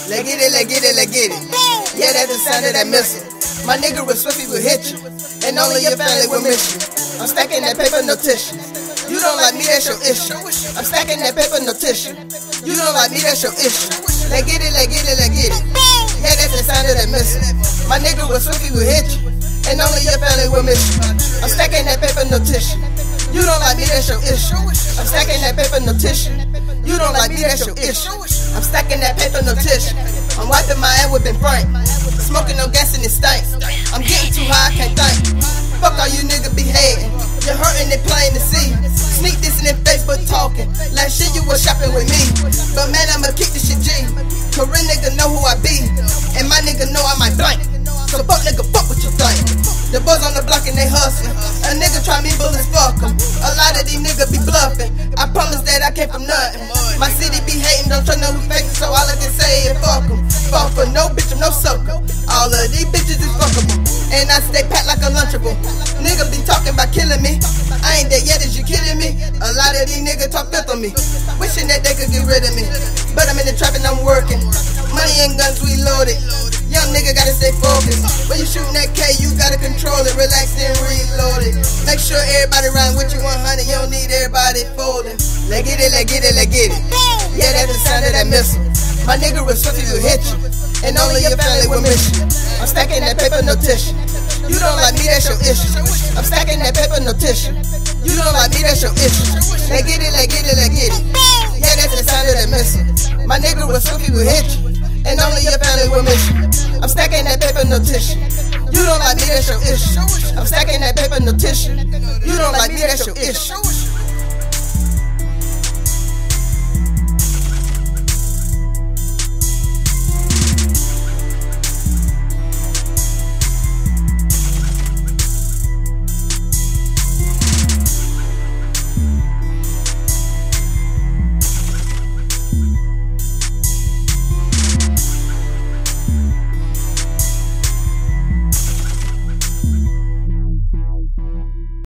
Let's get it, let's get it, let's get it. Yeah, that's the sound of that missile. My nigga was swift, he will hit you, and only your family will miss you. I'm stacking that paper, no tissue. You don't like me, that's your issue. I'm stacking that paper, no tissue. You don't like me, that's your issue. Let's get it, let's get it, let's get it. Yeah, that's the sound of that missile. My nigga was swift, he will hit you, and only your family will miss you. I'm stacking that paper, no tissue. You don't like me, that's your issue. I'm stacking that paper, no tissue. You don't like me, that's your issue. I'm stacking that paper, no tissue. I'm wiping my ass with Ben Frank. Smoking no gas and it stank. I'm getting too high, I can't think. Fuck all you niggas be hating. You're hurting it plain to see. Sneak this in Facebook talking. Like shit you was shopping with me. But man, I'ma kick this shit G. Corinne nigga know who I be. And my nigga know I might blank. So fuck nigga, fuck what you think. The boys on the block and they hustling. A nigga try me, bullets fuck em. A lot of these niggas be bluffing. I promise that I came from nothing. My city be hating, don't try know who faking, so all I can say is fuck em. Fuck for no bitch, I'm no sucker. All of these bitches is fuckable. And I stay packed like a Lunchable. Niggas be talking about killing me. I ain't dead yet, is you kidding me? A lot of these niggas talk filth on me, wishing that they could get rid of me. But I'm in the trap and I'm working. Money and guns, we loaded. Young nigga gotta stay focused. When you shooting that K, you gotta control it. Relax and reload it. Make sure everybody ride with you 100. You don't need everybody folding. Let's get it, let's get it, let's get it. Yeah, that's the sound of that missile. My nigga was swift, he will hit you, and only your family will miss you. I'm stacking that paper, no tissue. You don't like me, that's your issue. I'm stacking that paper, no tissue. You don't like me, that's your issue. Let's get it, let's get it, let's get it. Yeah, that's the sound of that missile. My nigga was swift, he will hit you, and only your family will miss you. I'm stacking that paper, no tissue. You don't like me, that's your issue. I'm stacking that paper, no tissue. You don't like me, that's your issue.